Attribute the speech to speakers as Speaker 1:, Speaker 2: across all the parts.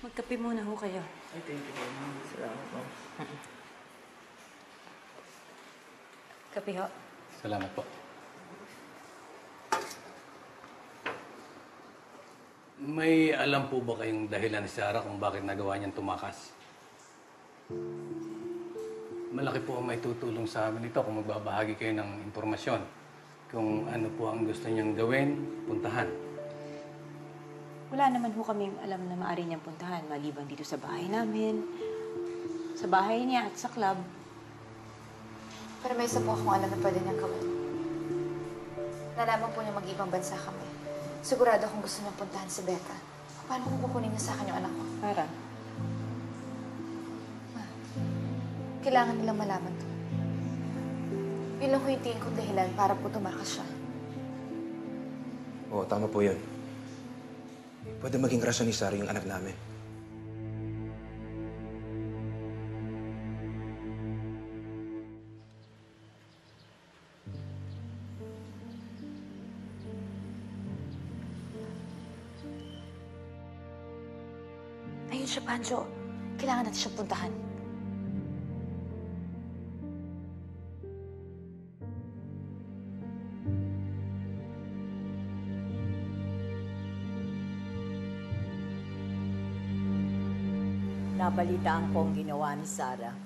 Speaker 1: Magkape muna ho kayo.
Speaker 2: Ay, thank you very much. Salamat po.
Speaker 1: Kape ho.
Speaker 3: Salamat po. May alam po ba kayong dahilan ni Sarah kung bakit nagawa niyang tumakas? Malaki po ang may tutulong sa amin ito kung magbabahagi kayo ng impormasyon. Kung ano po ang gusto niyang gawin, puntahan.
Speaker 1: Wala naman ho kaming alam na maaari niyang puntahan, maliban dito sa bahay namin, sa bahay niya at sa club.
Speaker 4: Pero may isa po akong alam na pwede niyang gawin. Nalaman po niya mag-ibang bansa kami. Sigurado akong gusto niyang puntahan si Becca. Paano kung kukunin niya sa akin yung anak ko?
Speaker 1: Para?
Speaker 4: Ma, kailangan nilang malaman to. Yun lang ko yung tingin kong dahilan para po tumakas siya.
Speaker 5: Oo, tama po yun. Pwede maging rason ni Sarah yung anak namin.
Speaker 4: Ayun siya, Pancho. Kailangan natin siyang puntahan.
Speaker 6: Nabalitaan ko ang ginawa ni Sarah.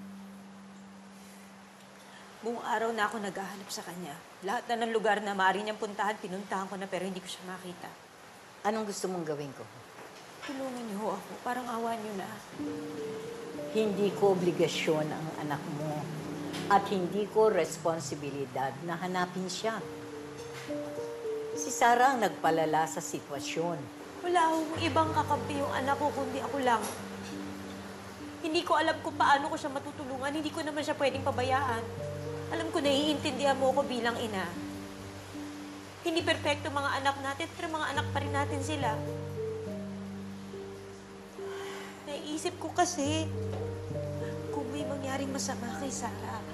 Speaker 1: Buong araw na ako naghahanap sa kanya. Lahat na ng lugar na maaari niyang puntahan, pinuntahan ko na pero hindi ko siya makita.
Speaker 6: Anong gusto mong gawin ko?
Speaker 1: Tulungan niyo ho ako. Parang awa niyo na.
Speaker 6: Hindi ko obligasyon ang anak mo at hindi ko responsibilidad na hanapin siya. Si Sarah ang nagpalala sa sitwasyon.
Speaker 1: Wala akong ibang kakampi yung anak ko kundi ako lang. Hindi ko alam kung paano ko siya matutulungan. Hindi ko naman siya pwedeng pabayaan. Alam ko, naiintindihan mo ko bilang ina. Hindi perpekto mga anak natin, pero mga anak pa rin natin sila. Naiisip ko kasi, kung may mangyaring masama kay Sarah,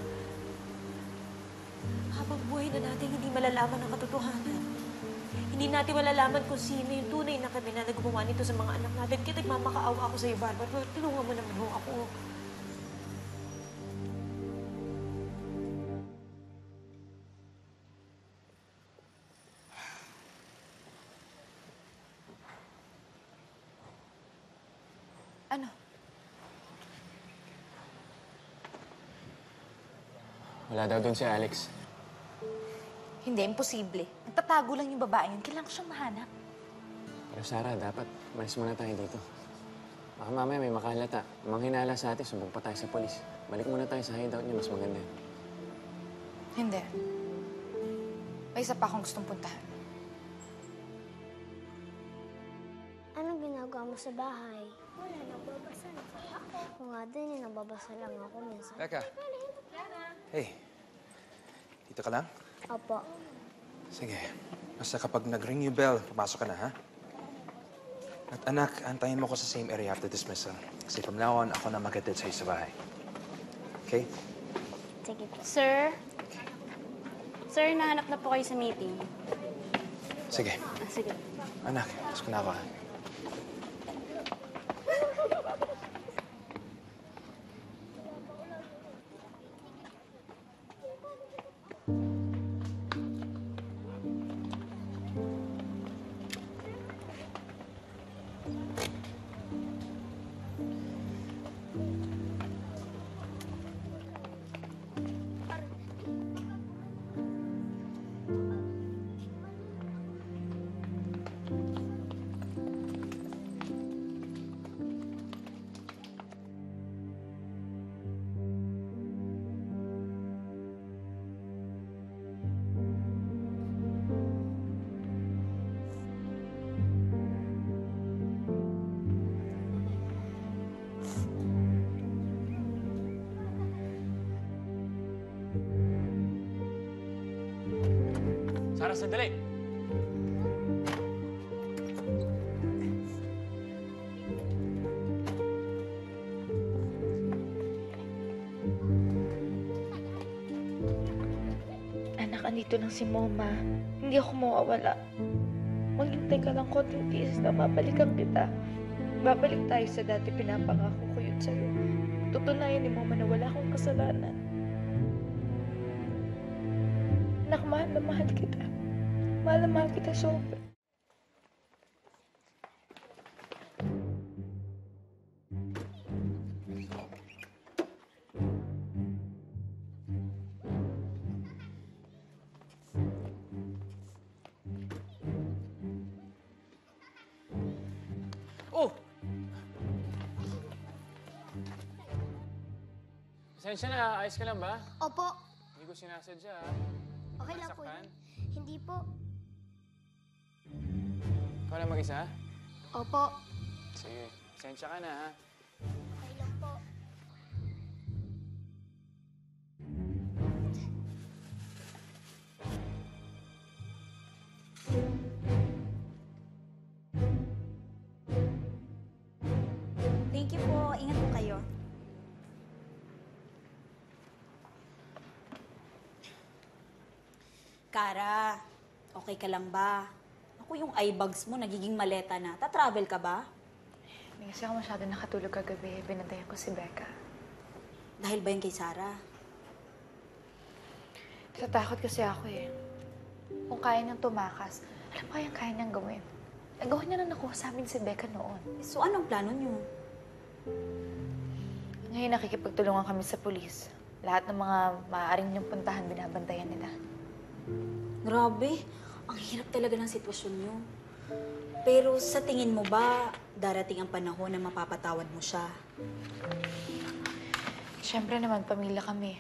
Speaker 1: habang buhay na natin hindi malalaman ang katotohanan. Hindi natin malalaman kung sino yung tunay na kami na gumawa nito sa mga anak natin. Kaya nagmamakaawa ako sa'yo, Barbara. Tulungan mo naman ho ako.
Speaker 4: Ano?
Speaker 7: Wala daw doon si Alex.
Speaker 4: Hindi, imposible. Nagtatago lang yung babae yun. Kailangan ko siyang mahanap.
Speaker 7: Pero Sarah, dapat malis muna tayo dito. Baka mamaya may makalata. Manghinala sa atin, sumbong pa tayo sa polis. Balik muna tayo sa hideout niya, mas maganda yun.
Speaker 4: Hindi. May isa pa akong gustong puntahan.
Speaker 8: Anong ginagawa mo sa bahay? Wala, nagbabasa lang ako. Ako nga din, nababasa lang ako minsan.
Speaker 5: Becca. Hey. Dito ka lang?
Speaker 8: Opo.
Speaker 5: Sige. Basta kapag nag-ring yung bell, papasok ka na, ha? At anak, antayin mo ko sa same area after dismissal. Kasi from now on, ako na mag-attend sa'yo sa bahay. Okay?
Speaker 8: Sige po.
Speaker 9: Sir? Sir, nahanap na po kayo sa meeting.
Speaker 5: Sige.
Speaker 9: Sige.
Speaker 5: Anak, mas ko na ako, ha?
Speaker 7: Sarah, sandali!
Speaker 10: Anak, andito lang si Mama. Hindi ako mawawala. Maghintay ka lang konting tiis na babalikan kita. Babalik tayo sa dati pinapangako ko yun sa'yo. Tutunayan ni Mama na wala akong kasalanan. Anak, mahal na mahal kita. Mahal na mahal kita sobra.
Speaker 7: Oh! Pasensya na, ayos ka lang ba?
Speaker 8: Opo.
Speaker 7: Hindi ko sinasadya, ha?
Speaker 8: Okay lang po
Speaker 7: Nasaktan?
Speaker 8: yun. Hindi po.
Speaker 7: Ikaw lang mag-isa?
Speaker 8: Opo.
Speaker 7: Sige, pasensya ka na, ha?
Speaker 8: Okay lang po.
Speaker 1: Thank you po. Ingat po kayo.
Speaker 11: Kara, okay ka lang ba? Ako yung eye bags mo, nagiging maleta na. Ta-travel ka ba?
Speaker 4: Hindi kasi ako masyado nakatulog kagabi. Binantayan ko si Becca.
Speaker 11: Dahil ba yun kay Sarah?
Speaker 4: Natatakot kasi ako eh. Kung kaya niyang tumakas, alam ko kayang kaya niyang gawin. Nagawa niya na nakuha sa amin si Becca noon.
Speaker 11: So anong plano niyo?
Speaker 4: Ngayon nakikipagtulungan kami sa pulis. Lahat ng mga maaaring niyong puntahan, binabantayan nila.
Speaker 11: Grabe, ang hirap talaga ng sitwasyon niyo. Pero sa tingin mo ba, darating ang panahon na mapapatawad mo siya?
Speaker 4: Siyempre naman, pamilya kami.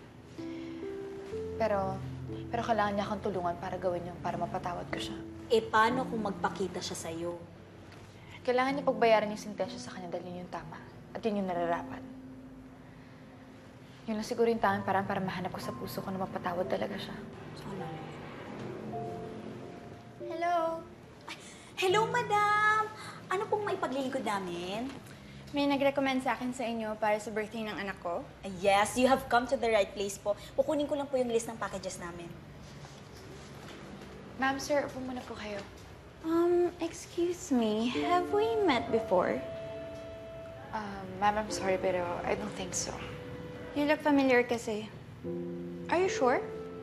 Speaker 4: Pero kailangan niya akong tulungan para gawin yun, para mapatawad ko siya.
Speaker 11: Eh, paano kung magpakita siya sa'yo?
Speaker 4: Kailangan niya pagbayaran yung sentensya sa kanya dahil yun yung tama. At yun yung nararapat. Yun lang siguro yung tanging paraan para mahanap ko sa puso ko na mapatawad talaga siya.
Speaker 11: Sana.
Speaker 9: Hello?
Speaker 11: Hello, madam! Ano pong maipaglilingkod namin?
Speaker 9: May nag-recommend sa akin sa inyo para sa birthday ng anak ko.
Speaker 11: Yes, you have come to the right place po. Kukunin ko lang po yung list ng packages namin.
Speaker 4: Ma'am, sir, upo muna po kayo.
Speaker 9: Excuse me, have we met before?
Speaker 4: Ma'am, I'm sorry, pero I don't think so.
Speaker 9: You look familiar kasi. Are you sure?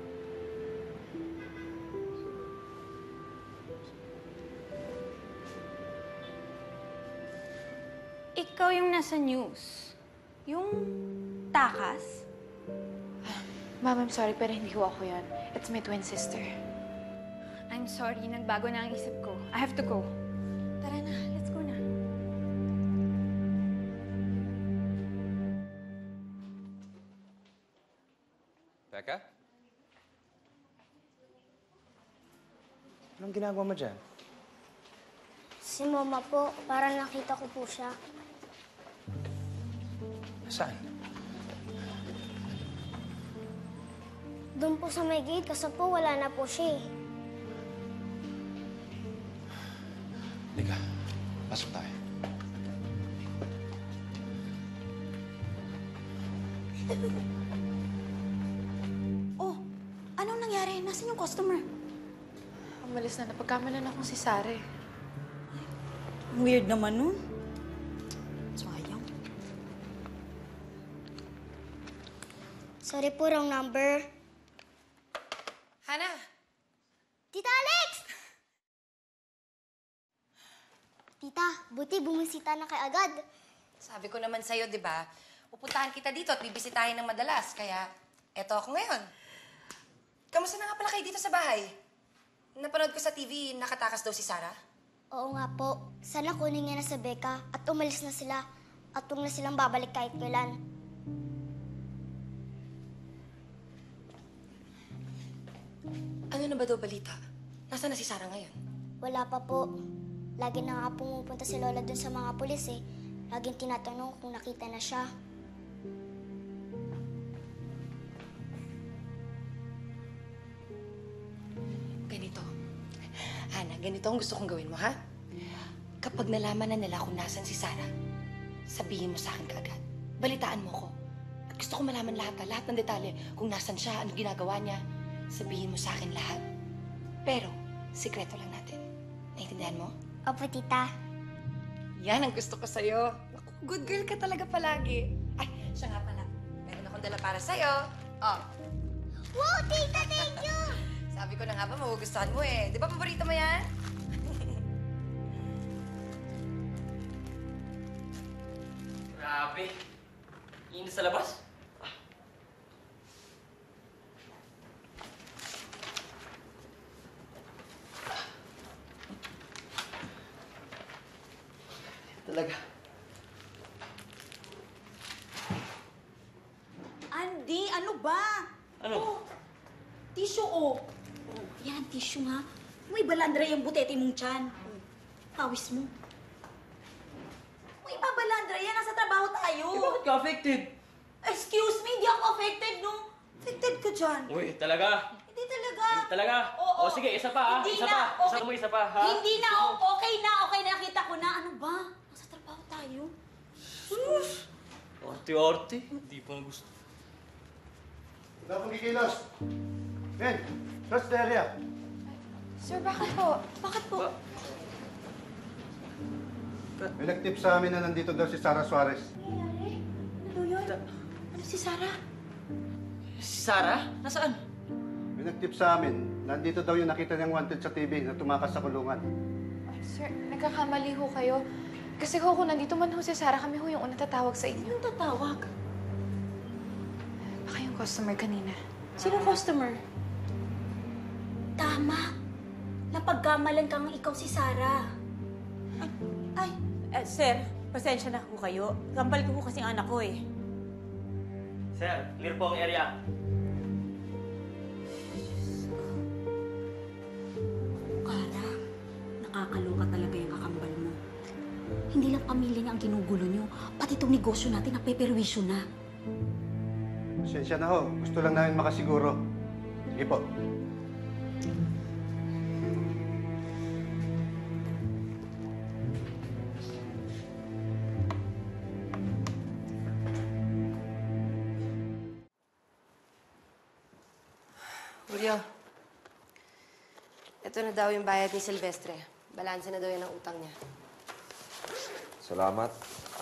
Speaker 9: Ikaw yung nasa news. Yung takas.
Speaker 4: Ma'am, I'm sorry, pero hindi ko ako yan. It's my twin sister.
Speaker 9: I'm sorry, nagbago na ang isip ko. I have to go. Tara na, let's go na.
Speaker 5: Becca? Anong ginagawa mo dyan?
Speaker 8: Si Mama po, para nakita ko po siya.
Speaker 5: Saan?
Speaker 8: Doon po sa may gate, kasi po wala na po siya eh.
Speaker 5: Liga, pasok tayo.
Speaker 11: Oh, anong nangyari? Nasaan yung customer?
Speaker 4: Umalis na, napagkamalan akong si Sarah eh.
Speaker 11: Weird naman nun. Sayang.
Speaker 8: Sorry po, wrong number.
Speaker 12: Hana!
Speaker 8: Tita Alex! Tita, buti bumisita na kay agad.
Speaker 12: Sabi ko naman sa'yo, di ba? Pupuntahan kita dito at bibisitahin ng madalas. Kaya, eto ako ngayon. Kamusta na nga pala kayo dito sa bahay? Napanood ko sa TV, nakatakas daw si Sarah.
Speaker 8: Oo nga po. Sana kunin niya na sa Becca at umalis na sila. At huwag na silang babalik kahit kailan.
Speaker 12: Ano na ba daw balita? Nasaan na si Sarah ngayon?
Speaker 8: Wala pa po. Lagi na nga pumupunta si Lola dun sa mga pulis eh. Laging tinatanong kung nakita na siya.
Speaker 12: Ganito. Hana, ganito ang gusto kong gawin mo, ha? Kapag nalaman na nila kung nasan si Sarah, sabihin mo sa akin kaagad. Balitaan mo ko. At gusto ko malaman lahat ng detalye. Kung nasan siya, ano ginagawa niya. Sabihin mo sa akin lahat. Pero, sikreto lang natin. Naintindihan mo?
Speaker 8: Opo, tita.
Speaker 12: Yan ang gusto ko sa'yo. Naku, good girl ka talaga palagi. Ay, siya nga pala. Meron akong dala para sa'yo. Oh.
Speaker 8: Wow, tita, thank you!
Speaker 12: Sabi ko na nga ba, magugustuhan mo eh. Di ba paborito mo yan?
Speaker 2: Grabe. Init sa labas. Talaga.
Speaker 11: Andy, ano ba?
Speaker 2: Ano?
Speaker 11: Oh, tissue, oh. Oh, yan, tissue nga. May balandra yung butete mong tiyan. Oh, pawis mo. May babalandra yan. Nasa trabaho tayo.
Speaker 2: Eh, bakit ka affected?
Speaker 11: Excuse me, hindi ako affected, no? Affected ka dyan.
Speaker 2: Uy, talaga.
Speaker 11: Hindi talaga.
Speaker 2: Hindi talaga.
Speaker 11: Oo.
Speaker 2: O sige, isa pa ha.
Speaker 11: Hindi
Speaker 2: Isa
Speaker 11: na.
Speaker 2: pa.
Speaker 11: Okay.
Speaker 2: Isa mo, isa pa ha.
Speaker 11: Hindi na. Okay na. Okay na. Nakita ko na. Ano ba? Nasa trabaho tayo.
Speaker 2: Orte-orte. Hindi pa na gusto.
Speaker 13: Wala pong kikilos. Men, trust the area.
Speaker 9: Sir, bakit po?
Speaker 11: Bakit po?
Speaker 13: May nag-tip sa amin na nandito daw si Sarah Suarez.
Speaker 11: Ano yun? Ano si Sarah?
Speaker 2: Si Sarah? Nasaan?
Speaker 13: May nag-tip sa amin, nandito daw yung nakita niyang wanted sa TV na tumakas sa kulungan.
Speaker 9: Sir, nagkakamali ho kayo. Kasi ho, kung nandito man ho si Sarah, kami ho yung unang tatawag sa inyo.
Speaker 11: Anong tatawag?
Speaker 9: Baka yung customer kanina.
Speaker 11: Sino customer? Tama. Napagkamalan kang ikaw si Sarah. Ay.
Speaker 1: Sir, pasensya na po kayo. Kambal ko po kasi ang anak ko eh.
Speaker 2: Sir, clear po ang area.
Speaker 11: Kara, nakakaloka talaga yung kakambal mo. Hindi lang pamilya niya ang ginugulo niyo, pati itong negosyo natin napeperwisyo na.
Speaker 13: Pasensya na ho, gusto lang namin makasiguro. Sige po.
Speaker 12: Julio, ito na daw yung bayad ni Silvestre. Balanse na daw yan ang utang niya.
Speaker 5: Salamat.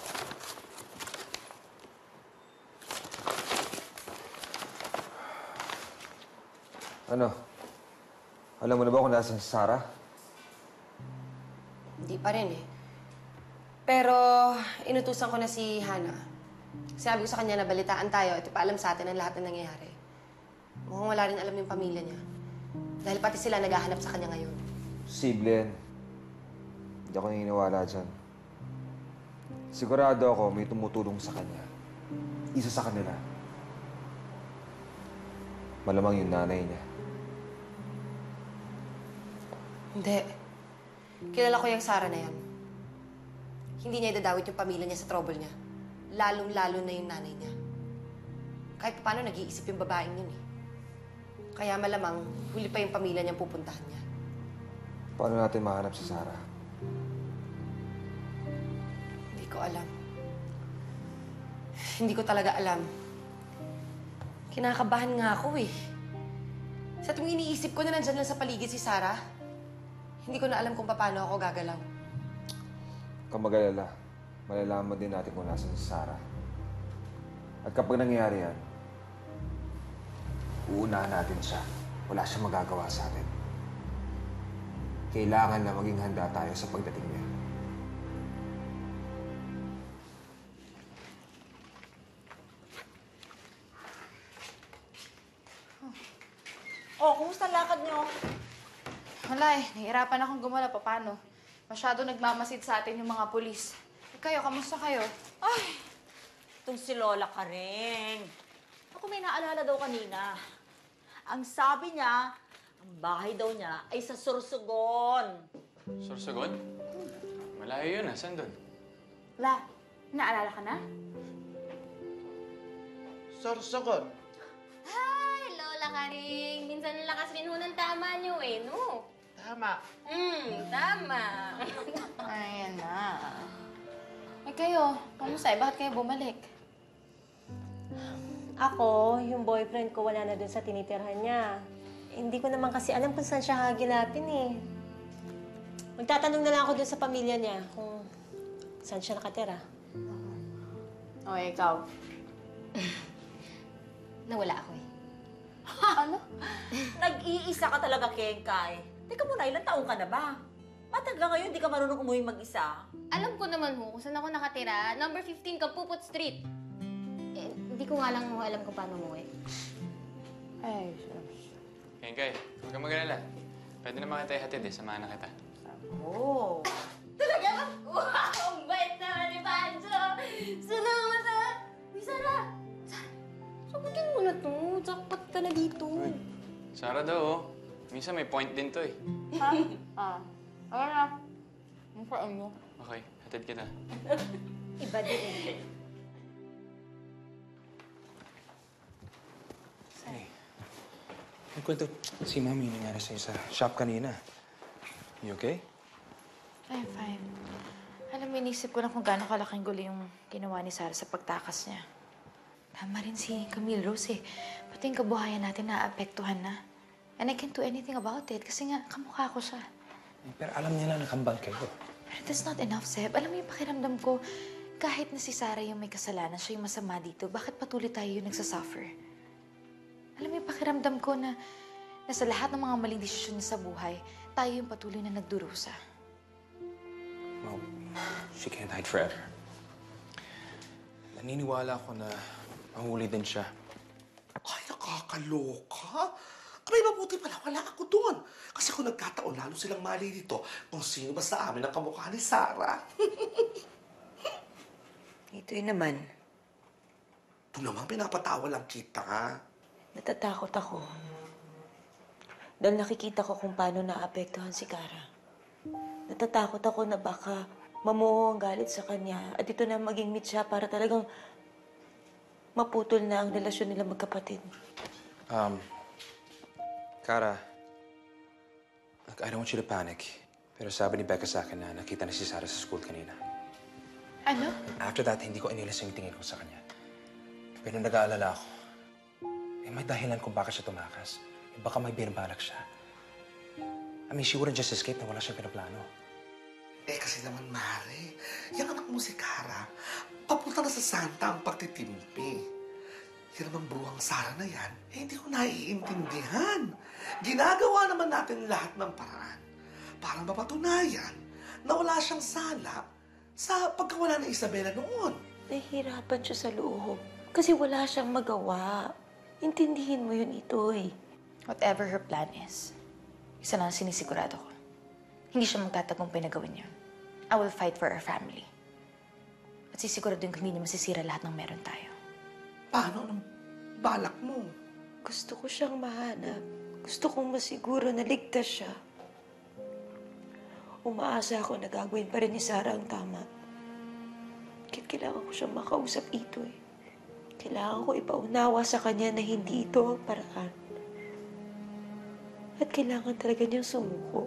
Speaker 5: Ano? Alam mo na ba kung nasaan si Sarah?
Speaker 12: Hindi pa rin eh. Pero inutusan ko na si Hana. Sabi ko sa kanya na balitaan tayo at ipaalam sa atin ang lahat na nangyayari. Mukhang wala rin alam yung pamilya niya. Dahil pati sila naghahanap sa kanya ngayon.
Speaker 5: Posible yan. Hindi ako naniniwala dyan. Sigurado ako may tumutulong sa kanya. Isa sa kanila. Malamang yung nanay niya.
Speaker 12: Hindi. Kilala ko yung Sarah na yan. Hindi niya idadawit yung pamilya niya sa trouble niya. Lalong-lalo na yung nanay niya. Kahit paano nag-iisip yung babaeng yun eh. Kaya malamang huli pa yung pamilya niyang pupuntahan niya.
Speaker 5: Paano natin mahanap si Sarah?
Speaker 12: Hindi ko alam. Hindi ko talaga alam. Kinakabahan nga ako eh. Sa tuwing iniisip ko na nandyan lang sa paligid si Sarah, hindi ko na alam kung paano ako gagalaw.
Speaker 5: Huwag kang mag-alala. Malalaman din natin kung nasan si Sarah. At kapag nangyari yan, uunahan natin siya. Wala siyang magagawa sa atin. Kailangan na maging handa tayo sa pagdating niya.
Speaker 10: Oh, kumusta ang lakad niyo?
Speaker 9: Wala eh, nahihirapan akong gumala. Paano? Masyado nagmamasid sa atin yung mga pulis. Eh, kayo, kamusta kayo?
Speaker 11: Ay, itong si Lola ka rin. Ako may naalala daw kanina. Ang sabi niya, ang bahay daw niya ay sa Sorsogon.
Speaker 7: Sorsogon? Malayo yun ah. Saan doon?
Speaker 9: La, naalala ka na?
Speaker 2: Sorsogon.
Speaker 14: Hi, Lola Karing. Minsan lakas rin ho ng tama niyo eh, no?
Speaker 2: Tama.
Speaker 14: Tama.
Speaker 9: Ayan na. Eh kayo, kamusta? Bakit kayo bumalik?
Speaker 1: Ako, yung boyfriend ko wala na dun sa tinitirhan niya. Hindi ko naman kasi alam kung saan siya haginapin eh. Magtatanong na lang ako dun sa pamilya niya kung Saan siya nakatira?
Speaker 9: O, ikaw.
Speaker 12: Nawala ako eh.
Speaker 6: Ano? Nag-iisa ka talaga, Kengkay. Teka muna, ilang taong ka na ba? Ba't hanggang ngayon di ka marunong umuwi mag-isa?
Speaker 14: Alam ko naman ho kung saan ako nakatira. Number 15, Kapupot Street. Eh, hindi ko nga lang ho alam kung paano umuwi.
Speaker 9: Ay, sus.
Speaker 7: Kengkay, huwag kang mag-alala. Pwede naman kita ihatid eh, samahan na kita.
Speaker 6: Oo.
Speaker 14: Talaga? Wow! Ang bait naman ni Pancho! Salamat ha! Uy, Sarah! Sarah, sagutin mo na to. Jackpot ka na dito.
Speaker 7: Sarah daw, oh. Minsan may point din to eh.
Speaker 9: Ha? Ayun na. Ang saan mo?
Speaker 7: Okay, hatid kita.
Speaker 6: Iba din eh.
Speaker 5: May kwento si Mami yung nangyari sa'yo sa shop kanina. You okay?
Speaker 9: I'm fine. Alam mo, inisip ko na kung gaano kalaking gulo yung ginawa ni Sarah sa pagtakas niya. Tama rin si Camille Rose eh. Pati yung kabuhayan natin naapektuhan na. And I can't do anything about it kasi nga kamukha ko siya.
Speaker 5: Pero alam niya na nakambal kayo.
Speaker 9: Pero that's not enough, Seb. Alam mo yung pakiramdam ko, kahit na si Sarah yung may kasalanan, siya yung masama dito, bakit patuloy tayo yung nagsasuffer? Alam mo yung pakiramdam ko na sa lahat ng mga maling desisyon niya sa buhay, tayo yung patuloy na nagdurusa.
Speaker 5: Well, she can't hide forever. Naniniwala ako na mahuli din siya.
Speaker 15: Ay, nakakaloka. Abay, mabuti pala, wala ako doon. Kasi kung nagkataon, lalo silang mali dito kung sino ba sa amin ang kamukha ni Sarah.
Speaker 1: Ito'y naman.
Speaker 15: Ito naman, pinapatawa lang kita, ha?
Speaker 1: Natatakot ako. Dahil nakikita ko kung paano naapektuhan si Kara. Natatakot ako na baka mamuho ang galit sa kanya at ito na maging mitya para talagang maputol na ang relasyon nila magkapatid.
Speaker 5: Kara, I don't want you to panic. Pero sabi ni Becca sa akin na nakita na si Sarah sa school kanina.
Speaker 9: Ano?
Speaker 5: After that, hindi ko inilis yung tingin ko sa kanya. Pero nag-aalala ako. May dahilan kung bakit siya tumakas. Baka may binabalak siya. I mean, she wouldn't just escape na wala siyang pinaplano.
Speaker 15: Eh, kasi naman, Mare, yung anak mo si Kara, papunta na sa Santa ang pagtitimpi. Yan naman bruhang Sarah na yan, eh, hindi ko naiintindihan. Ginagawa naman natin lahat ng paraan para mapatunayan na wala siyang sala sa pagkawala ng Isabela noon.
Speaker 1: Nahihirapan siya sa loob kasi wala siyang magawa. Intindihin mo yun, Itoy.
Speaker 9: Whatever her plan is, isa lang ang sinisigurado ko. Hindi siya magtatagumpay na gawin yun. I will fight for our family. At sisiguraduhin ko hindi niya masisira lahat ng meron tayo.
Speaker 15: Paano ng balak mo?
Speaker 1: Gusto ko siyang mahanap. Gusto kong masiguro na ligtas siya. Umaasa ako na gagawin pa rin ni Sarah ang tama. Kailangan ko siyang makausap, Itoy. Kailangan ko ipaunawa sa kanya na hindi ito ang paraan. At kailangan talaga niyang sumuko.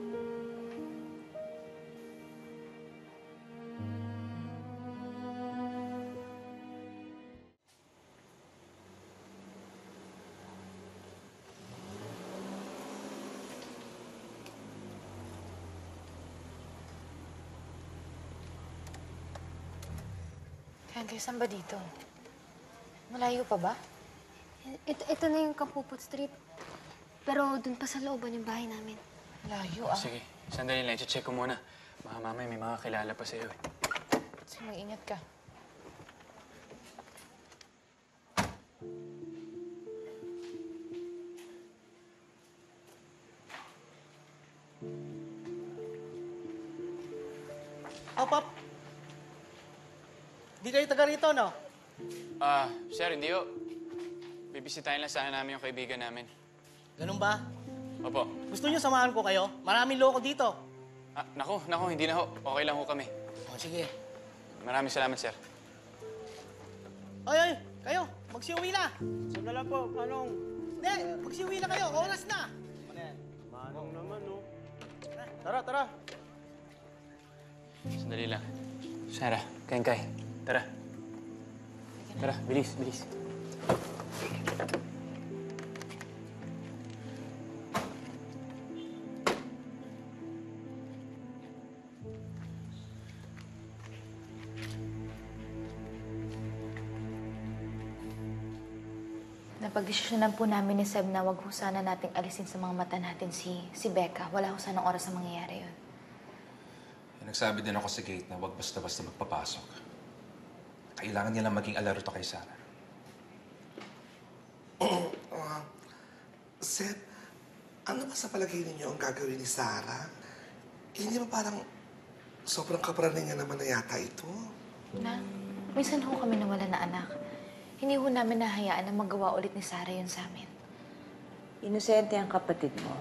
Speaker 9: Kaya saan ba dito? Malayo pa ba?
Speaker 8: Ito na yung Kapupot Street. Pero dun pa sa looban yung bahay namin.
Speaker 9: Malayo ah.
Speaker 7: Sige, sandali lang. I-check ko muna. Baka mamaya may mga kilala pa sa'yo eh.
Speaker 9: Sige, mag-ingat ka.
Speaker 2: Oh, Pop! Di kayo taga rito, no?
Speaker 7: Sir, hindi ho. Bibisitahin lang sana namin yung kaibigan namin.
Speaker 2: Ganun ba?
Speaker 7: Opo.
Speaker 2: Gusto niyo samahan ko kayo? Maraming loko dito.
Speaker 7: Naku, hindi na ho. Okay lang ho kami.
Speaker 2: O, sige.
Speaker 7: Maraming salamat, sir.
Speaker 2: Ay, kayo, magsiuwi na. Sandala po, Manong. Hindi, magsiuwi na kayo. Oras na. Manong naman, no? Tara.
Speaker 7: Sandali lang. Sarah, Kengkay. Tara. Tara, bilis.
Speaker 9: Napagdesisyonan po namin ni Seb na wag ho sana nating alisin sa mga mata natin si Becca. Wala ho sanang oras na mangyayari yun.
Speaker 5: Nagsabi din ako sa gate na huwag basta-basta magpapasok. Kailangan nilang maging alerto kay Sarah.
Speaker 15: Seth, ano ba sa palagay ninyo ang gagawin ni Sarah? Hindi ba parang sobrang kapraningan naman na yata ito?
Speaker 9: Na, minsan ho kami nawala na anak. Hindi ho namin nahayaan na magawa ulit ni Sarah yun sa amin.
Speaker 6: Inosente ang kapatid mo.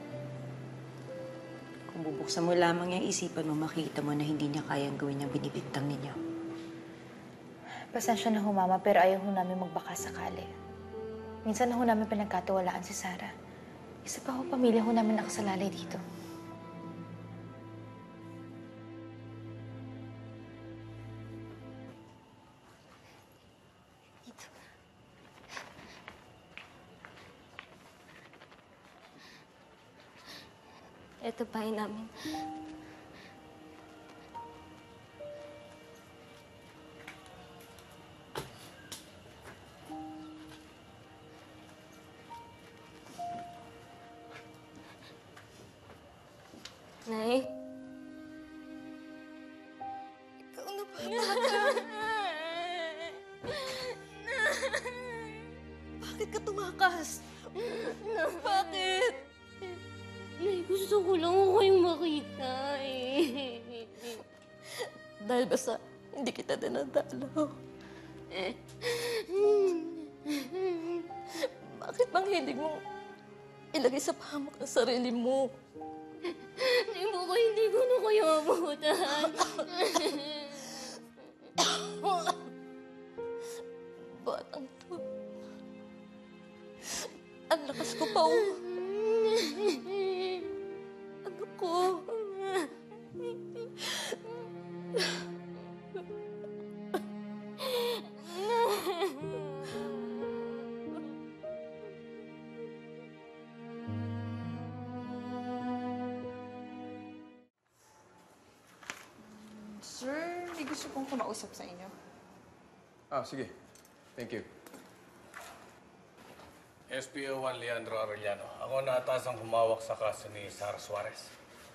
Speaker 6: Kung bubuksan mo lamang yung isipan mo, makikita mo na hindi niya kayang gawin yung binibintang ninyo.
Speaker 9: Pasensya na ho, Mama, pero ayaw ho namin magbaka sakali. Minsan na ho namin pinagkatiwalaan si Sarah. Isa pa ho, pamilya ho namin nakasalalay dito.
Speaker 14: Ito bahay namin. Nay? Ikaw na ba?
Speaker 11: Bakit ka tumakas? Bakit?
Speaker 14: Nay, gusto ko lang kayong makita eh.
Speaker 10: Dahil basta hindi kita dinadalaw. Bakit bang hilig mong ilagay sa pahamak ang sarili mo?
Speaker 14: Hindi ko na kayo abutan.
Speaker 10: Batang to. Ang lakas ko pa, oh. Ano ko?
Speaker 16: Sir, may gusto pong kumausap sa inyo.
Speaker 5: Sige. Thank you.
Speaker 3: SPO1 Leandro Arellano. Ako na atasang humawak sa kaso ni Sarah Suarez.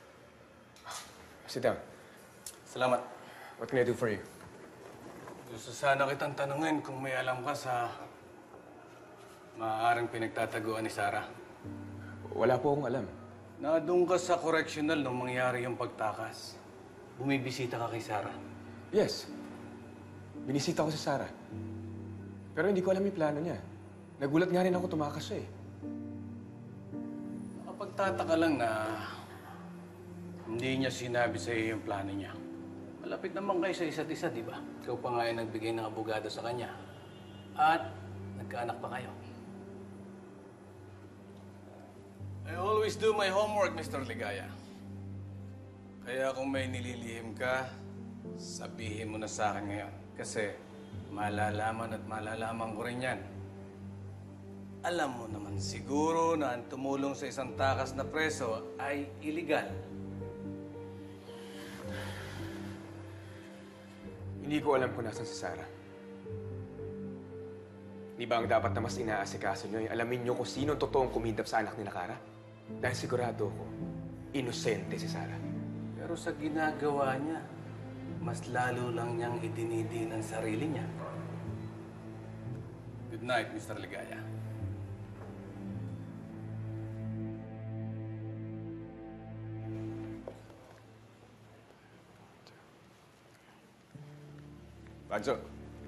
Speaker 5: Sit down.
Speaker 3: Salamat.
Speaker 5: What can I do for you?
Speaker 3: Gusto sana kitang tanungin kung may alam ka sa maaaring pinagtataguan ni Sarah.
Speaker 5: Wala po akong alam.
Speaker 3: Doon ka sa correctional nung mangyari yung pagtakas. Bumibisita ka kay Sarah.
Speaker 5: Yes. Binisita ko si Sarah. Pero hindi ko alam yung plano niya. Nagulat nga rin ako tumakas siya eh.
Speaker 3: Nakapagtataka lang na hindi niya sinabi sa iyo yung plano niya. Malapit naman kayo sa isa't isa, di ba? Ikaw pa nga yung nagbigay ng abogado sa kanya. At nagkaanak pa kayo. I always do my homework, Mr. Ligaya. Kaya kung may nililihim ka, sabihin mo na sa akin ngayon. Kasi malalaman at malalaman ko rin yan. Alam mo naman siguro na ang tumulong sa isang takas na preso ay iligal.
Speaker 5: Hindi ko alam kung nasan si Sarah. Di ba ang dapat na mas inaasikaso niyo ay alamin niyo kung sino ang totoong kumidap sa anak ni Nakara? Dahil sigurado ko, inosente si Sarah.
Speaker 3: Pero sa ginagawa niya, mas lalo lang niyang idinidin ang sarili niya. Good night, Mr. Ligaya.
Speaker 5: Banzo.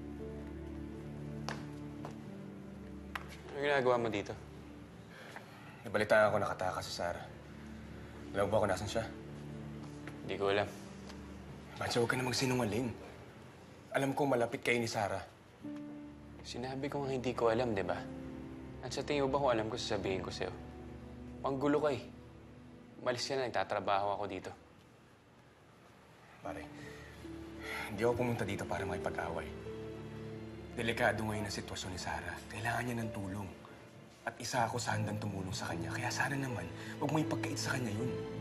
Speaker 7: Ano ginagawa mo dito?
Speaker 5: Nabalitaan ako nakatakas si Sarah. Alam mo ba kung nasan siya?
Speaker 7: Hindi ko alam.
Speaker 5: Banzo, huwag ka na magsinungaling. Alam kong malapit kayo ni Sarah.
Speaker 7: Sinabi ko nga hindi ko alam, di ba? At sa tingin mo ba kung alam ko, sasabihin ko sa'yo? Panggulo ka eh. Umalis ka na, nagtatrabaho ako dito.
Speaker 5: Pare, hindi ako pumunta dito para makipag-away. Delikado ngayon ang sitwasyon ni Sarah. Kailangan niya ng tulong. At isa ako sa handang tumulong sa kanya. Kaya sana naman, huwag mo ipagkait sa kanya yun.